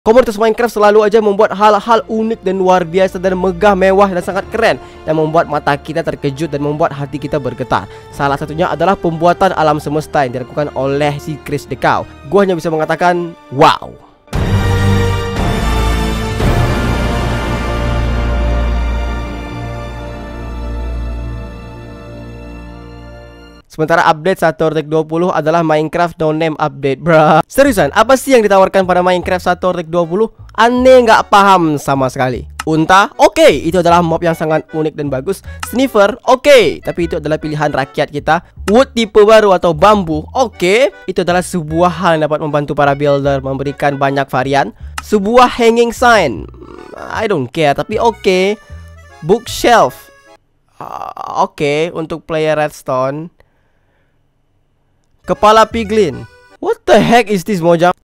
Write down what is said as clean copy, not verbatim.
Komunitas Minecraft selalu aja membuat hal-hal unik dan luar biasa dan megah, mewah dan sangat keren yang membuat mata kita terkejut dan membuat hati kita bergetar. Salah satunya adalah pembuatan alam semesta yang dilakukan oleh si Chris the Cow. Gua hanya bisa mengatakan wow. Sementara update 1.20 adalah Minecraft no name update, bruh. Seriusan, apa sih yang ditawarkan pada Minecraft 1.20? Aneh, nggak paham sama sekali. Unta, oke, itu adalah mob yang sangat unik dan bagus. Sniffer, oke, tapi itu adalah pilihan rakyat kita. Wood tipe baru atau bambu, oke, itu adalah sebuah hal yang dapat membantu para builder memberikan banyak varian. Sebuah hanging sign, I don't care, tapi oke. Bookshelf, oke, untuk player redstone. Kepala piglin. What the heck is this, Mojang?